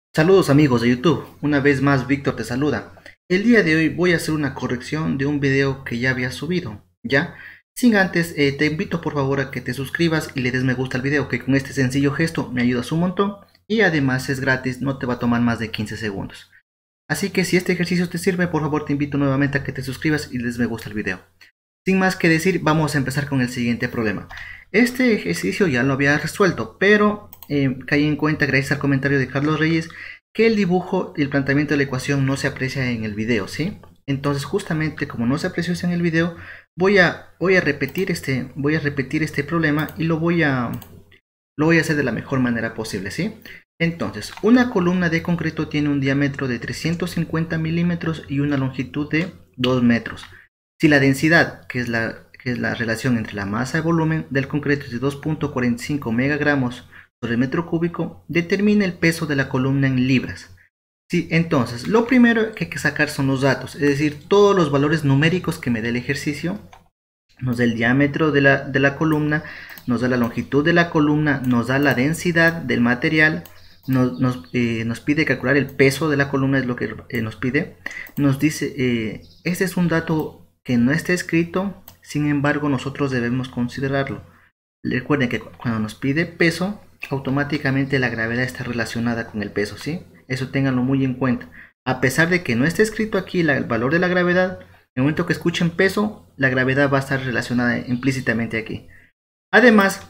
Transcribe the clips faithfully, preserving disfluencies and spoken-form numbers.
Saludos amigos de YouTube, una vez más Víctor te saluda. El día de hoy voy a hacer una corrección de un video que ya había subido, ¿ya? Sin antes, eh, te invito por favor a que te suscribas y le des me gusta al video, que con este sencillo gesto me ayudas un montón y además es gratis, no te va a tomar más de quince segundos. Así que si este ejercicio te sirve, por favor te invito nuevamente a que te suscribas y le des me gusta al video. Sin más que decir, vamos a empezar con el siguiente problema. Este ejercicio ya lo había resuelto, pero eh, caí en cuenta gracias al comentario de Carlos Reyes que el dibujo y el planteamiento de la ecuación no se aprecia en el video, ¿sí? Entonces justamente como no se apreció en el video, voy a, voy a repetir este, voy a repetir este problema y lo voy a, lo voy a hacer de la mejor manera posible, ¿sí? Entonces, una columna de concreto tiene un diámetro de trescientos cincuenta milímetros y una longitud de dos metros. Si la densidad, que es la, que es la relación entre la masa y volumen del concreto, es de dos punto cuarenta y cinco megagramos sobre el metro cúbico, determina el peso de la columna en libras. Sí, entonces, lo primero que hay que sacar son los datos, es decir, todos los valores numéricos que me dé el ejercicio. Nos da el diámetro de la, de la columna, nos da la longitud de la columna, nos da la densidad del material, nos, nos, eh, nos pide calcular el peso de la columna, es lo que eh, nos pide. Nos dice, eh, este es un dato que no está escrito, sin embargo nosotros debemos considerarlo. Recuerden que cuando nos pide peso, automáticamente la gravedad está relacionada con el peso, ¿sí? Eso ténganlo muy en cuenta. A pesar de que no esté escrito aquí la, el valor de la gravedad, en el momento que escuchen peso, la gravedad va a estar relacionada implícitamente aquí. Además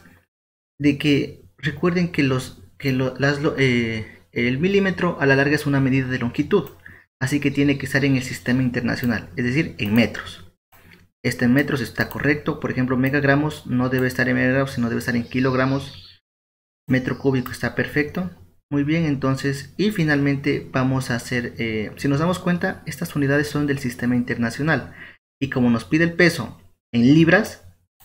de que recuerden que, los, que lo, las, eh, el milímetro a la larga es una medida de longitud, así que tiene que estar en el sistema internacional, es decir, en metros. Este en metros está correcto, por ejemplo, megagramos no debe estar en megagramos, sino debe estar en kilogramos. Metro cúbico está perfecto. Muy bien, entonces, y finalmente vamos a hacer, eh, si nos damos cuenta, estas unidades son del sistema internacional. Y como nos pide el peso en libras,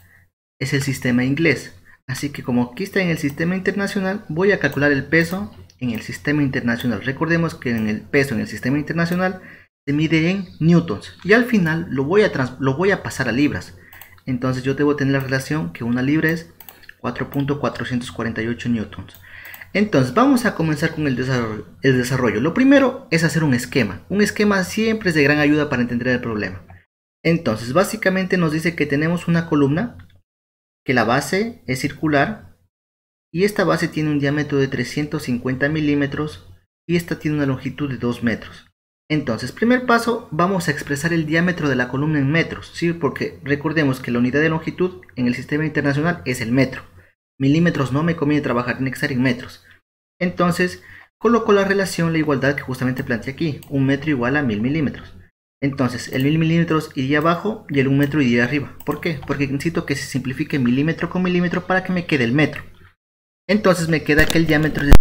es el sistema inglés. Así que como aquí está en el sistema internacional, voy a calcular el peso en el sistema internacional. Recordemos que en el peso en el sistema internacional se mide en newtons. Y al final lo voy a, trans lo voy a pasar a libras. Entonces yo debo tener la relación que una libra es cuatro punto cuatrocientos cuarenta y ocho newtons. Entonces vamos a comenzar con el desarrollo, el desarrollo. Lo primero es hacer un esquema. Un esquema siempre es de gran ayuda para entender el problema. Entonces básicamente nos dice que tenemos una columna, que la base es circular y esta base tiene un diámetro de trescientos cincuenta milímetros y esta tiene una longitud de dos metros. Entonces, primer paso, vamos a expresar el diámetro de la columna en metros, ¿sí? Porque recordemos que la unidad de longitud en el sistema internacional es el metro. Milímetros no me conviene trabajar, tiene que estar en metros. Entonces, coloco la relación, la igualdad que justamente planteé aquí, un metro igual a mil milímetros. Entonces, el mil milímetros iría abajo y el un metro iría arriba. ¿Por qué? Porque necesito que se simplifique milímetro con milímetro para que me quede el metro. Entonces me queda que el diámetro es de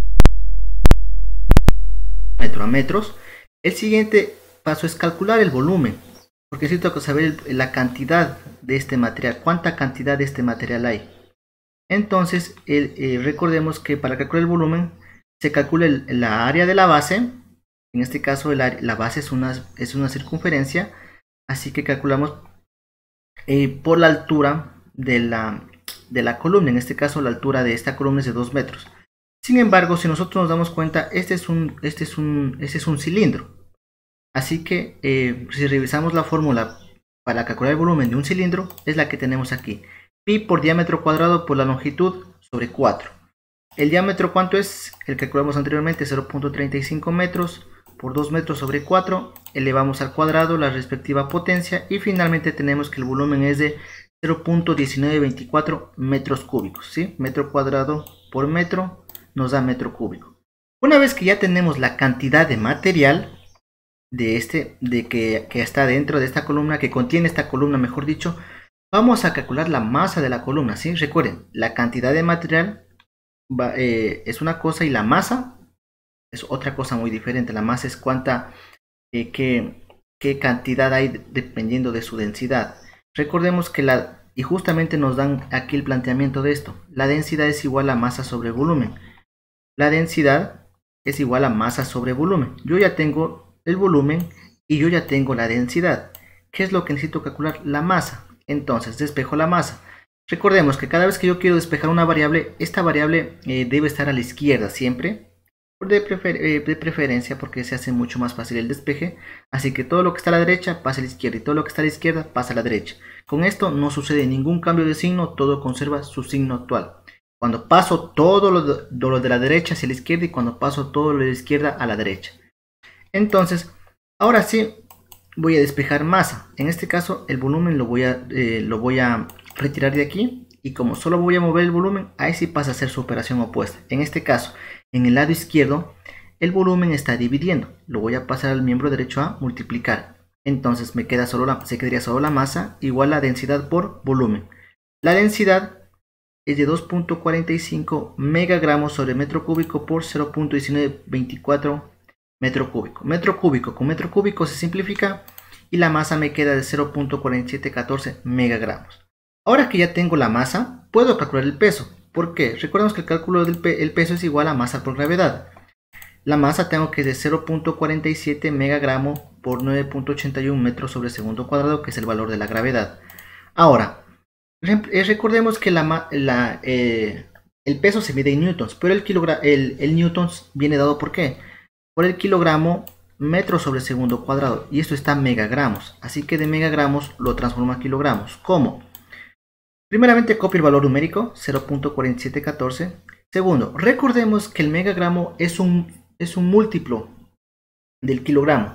metro a metros. El siguiente paso es calcular el volumen, porque necesito saber la cantidad de este material, cuánta cantidad de este material hay. Entonces, el, eh, recordemos que para calcular el volumen se calcula el, la área de la base. En este caso, el, la base es una, es una circunferencia, así que calculamos eh, por la altura de la, de la columna. En este caso, la altura de esta columna es de dos metros. Sin embargo, si nosotros nos damos cuenta, este es un, este es un, este es un cilindro. Así que eh, si revisamos la fórmula para calcular el volumen de un cilindro, es la que tenemos aquí. Pi por diámetro cuadrado por la longitud sobre cuatro. El diámetro, ¿cuánto es? El que calculamos anteriormente, cero punto treinta y cinco metros por dos metros sobre cuatro. Elevamos al cuadrado la respectiva potencia y finalmente tenemos que el volumen es de cero punto diecinueve veinticuatro metros cúbicos, ¿sí? Metro cuadrado por metro nos da metro cúbico. Una vez que ya tenemos la cantidad de material de este, de que, que está dentro de esta columna, que contiene esta columna, mejor dicho, vamos a calcular la masa de la columna, ¿sí? Recuerden, la cantidad de material va, eh, es una cosa y la masa es otra cosa muy diferente. La masa es cuánta, eh, qué, qué cantidad hay dependiendo de su densidad. Recordemos que la, y justamente nos dan aquí el planteamiento de esto, la densidad es igual a masa sobre volumen. La densidad es igual a masa sobre volumen. Yo ya tengo el volumen y yo ya tengo la densidad. ¿Qué es lo que necesito calcular? La masa. Entonces despejo la masa. Recordemos que cada vez que yo quiero despejar una variable, esta variable eh, debe estar a la izquierda siempre. de, prefer eh, de preferencia porque se hace mucho más fácil el despeje. Así que todo lo que está a la derecha pasa a la izquierda y todo lo que está a la izquierda pasa a la derecha. Con esto no sucede ningún cambio de signo, todo conserva su signo actual. Cuando paso todo lo de, lo de la derecha hacia la izquierda y cuando paso todo lo de la izquierda a la derecha. Entonces, ahora sí voy a despejar masa. En este caso el volumen lo voy a, eh, lo voy a retirar de aquí. Y como solo voy a mover el volumen, ahí sí pasa a ser su operación opuesta. En este caso, en el lado izquierdo, el volumen está dividiendo. Lo voy a pasar al miembro derecho a multiplicar. Entonces me queda solo la, se quedaría solo la masa igual a densidad por volumen. La densidad es de dos punto cuarenta y cinco megagramos sobre metro cúbico por cero punto diecinueve veinticuatro metro cúbico. Metro cúbico con metro cúbico se simplifica y la masa me queda de cero punto cuarenta y siete uno cuatro megagramos. Ahora que ya tengo la masa, puedo calcular el peso. ¿Por qué? Recordemos que el cálculo del pe el peso es igual a masa por gravedad. La masa tengo que es de cero punto cuarenta y siete megagramos por nueve punto ochenta y uno metros sobre segundo cuadrado, que es el valor de la gravedad. Ahora, re recordemos que la, la, eh, el peso se mide en newtons, pero el, el, el newtons viene dado ¿por qué? Por el kilogramo metro sobre segundo cuadrado, y esto está en megagramos. Así que de megagramos lo transformo a kilogramos. ¿Cómo? Primeramente copio el valor numérico, cero punto cuarenta y siete uno cuatro. Segundo, recordemos que el megagramo es un, es un múltiplo del kilogramo.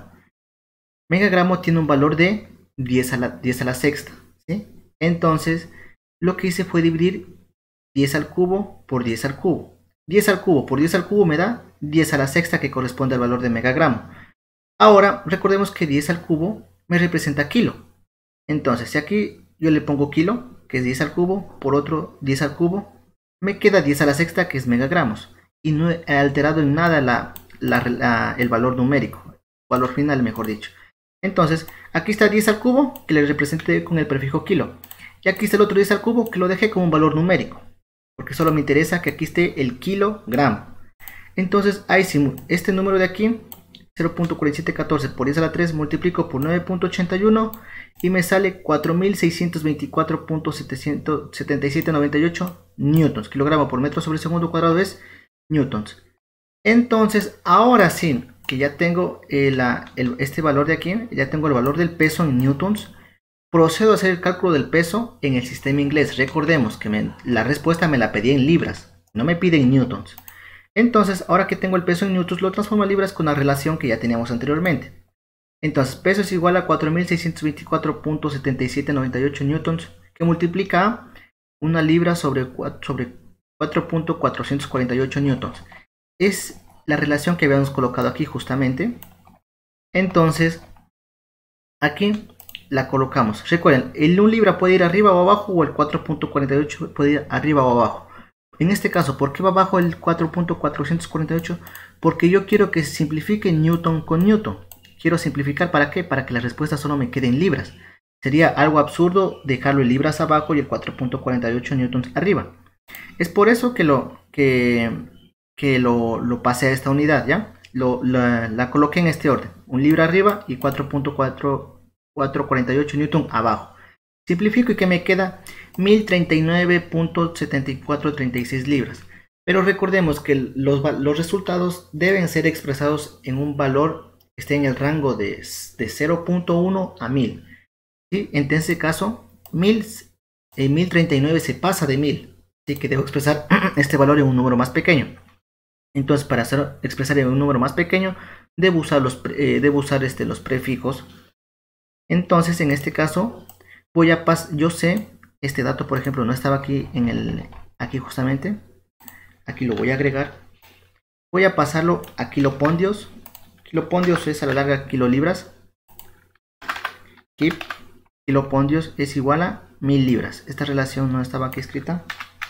Megagramo tiene un valor de diez a la, diez a la sexta. ¿Sí? Entonces, lo que hice fue dividir diez al cubo por diez al cubo. diez al cubo por diez al cubo me da diez a la sexta, que corresponde al valor de megagramo. Ahora, recordemos que diez al cubo me representa kilo. Entonces, si aquí yo le pongo kilo, que es diez al cubo, por otro diez al cubo, me queda diez a la sexta, que es megagramos. Y no he alterado en nada la, la, la, el valor numérico, valor final mejor dicho. Entonces, aquí está diez al cubo, que le representé con el prefijo kilo. Y aquí está el otro diez al cubo, que lo dejé como un valor numérico, porque solo me interesa que aquí esté el kilogramo. Entonces, ahí sí, este número de aquí, cero punto cuarenta y siete uno cuatro por diez a la tres, multiplico por nueve punto ochenta y uno y me sale cuatro mil seiscientos veinticuatro punto setenta y siete noventa y ocho newtons. Kilogramo por metro sobre segundo cuadrado es newtons. Entonces, ahora sí, que ya tengo el, el, este valor de aquí, ya tengo el valor del peso en newtons, procedo a hacer el cálculo del peso en el sistema inglés. Recordemos que me, la respuesta me la pedí en libras, no me pide en newtons. Entonces, ahora que tengo el peso en newtons, lo transformo a libras con la relación que ya teníamos anteriormente. Entonces, peso es igual a cuatro mil seiscientos veinticuatro punto setenta y siete noventa y ocho newtons, que multiplica a una libra sobre, sobre cuatro punto cuatrocientos cuarenta y ocho newtons. Es la relación que habíamos colocado aquí justamente. Entonces, aquí la colocamos. Recuerden, el un libra puede ir arriba o abajo, o el cuatro punto cuarenta y ocho puede ir arriba o abajo. En este caso, ¿por qué va abajo el cuatro punto cuatrocientos cuarenta y ocho? Porque yo quiero que se simplifique newton con newton. Quiero simplificar, ¿para qué? Para que la respuesta solo me quede en libras. Sería algo absurdo dejarlo en libras abajo y el cuatro punto cuarenta y ocho newtons arriba. Es por eso que lo, que, que lo, lo pasé a esta unidad, ¿ya? Lo, la, la coloqué en este orden. Un libra arriba y cuatro punto cuatrocientos cuarenta y ocho newton abajo. Simplifico y que me queda mil treinta y nueve punto setenta y cuatro treinta y seis libras. Pero recordemos que los, los resultados deben ser expresados en un valor que esté en el rango de, de cero punto uno a mil. ¿Sí? En este caso, mil, eh, mil treinta y nueve se pasa de mil. Así que debo expresar este valor en un número más pequeño. Entonces, para hacer, expresar en un número más pequeño, debo usar, los, eh, debo usar este, los prefijos. Entonces, en este caso, voy a pas yo sé, este dato por ejemplo no estaba aquí, en el, aquí justamente. Aquí lo voy a agregar. Voy a pasarlo a kilopondios. Kilopondios es a la larga kilolibras. Kilopondios es igual a mil libras. Esta relación no estaba aquí escrita.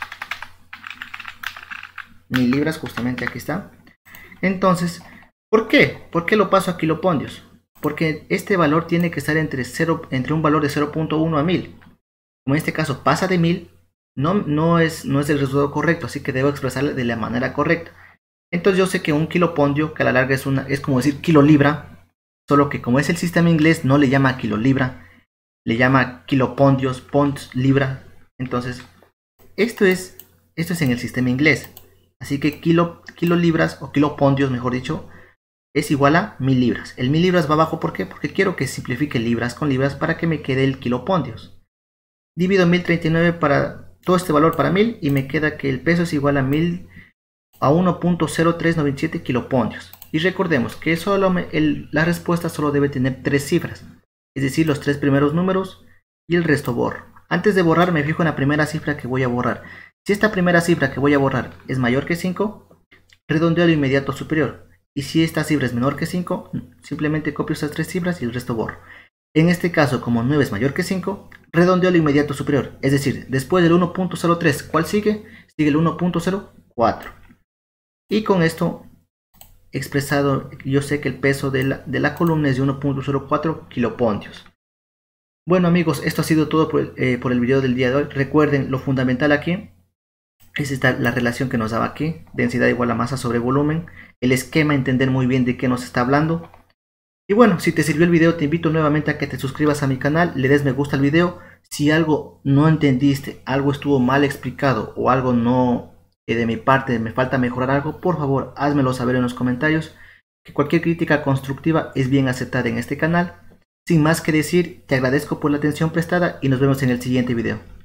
Mil libras, justamente aquí está. Entonces, ¿por qué? ¿Por qué lo paso a kilopondios? Porque este valor tiene que estar entre, cero, entre un valor de cero punto uno a mil. Como en este caso pasa de mil, no, no, es, no es el resultado correcto, así que debo expresarlo de la manera correcta. Entonces yo sé que un kilopondio, que a la larga es, una, es como decir kilolibra, solo que como es el sistema inglés no le llama kilolibra, le llama kilopondios, ponds, libra. Entonces, esto es, esto es en el sistema inglés. Así que kilo, kilolibras o kilopondios, mejor dicho, es igual a mil libras. El mil libras va abajo, ¿por qué? Porque quiero que simplifique libras con libras para que me quede el kilopondios. Divido mil treinta y nueve para todo este valor para mil y me queda que el peso es igual a mil a uno punto cero tres nueve siete kilopondios. Y recordemos que solo me, el, la respuesta solo debe tener tres cifras, es decir, los tres primeros números y el resto borro. Antes de borrar me fijo en la primera cifra que voy a borrar. Si esta primera cifra que voy a borrar es mayor que cinco, redondeo al inmediato superior. Y si esta cifra es menor que cinco, simplemente copio estas tres cifras y el resto borro. En este caso, como nueve es mayor que cinco, redondeo al inmediato superior. Es decir, después del uno punto cero tres, ¿cuál sigue? Sigue el uno punto cero cuatro. Y con esto expresado, yo sé que el peso de la, de la columna es de uno punto cero cuatro kilopondios. Bueno amigos, esto ha sido todo por el, eh, por el video del día de hoy. Recuerden, lo fundamental aquí es esta, la relación que nos daba aquí, densidad igual a masa sobre volumen, el esquema, entender muy bien de qué nos está hablando. Y bueno, si te sirvió el video, te invito nuevamente a que te suscribas a mi canal, le des me gusta al video. Si algo no entendiste, algo estuvo mal explicado o algo no, eh, de mi parte me falta mejorar algo, por favor házmelo saber en los comentarios, que cualquier crítica constructiva es bien aceptada en este canal. Sin más que decir, te agradezco por la atención prestada y nos vemos en el siguiente video.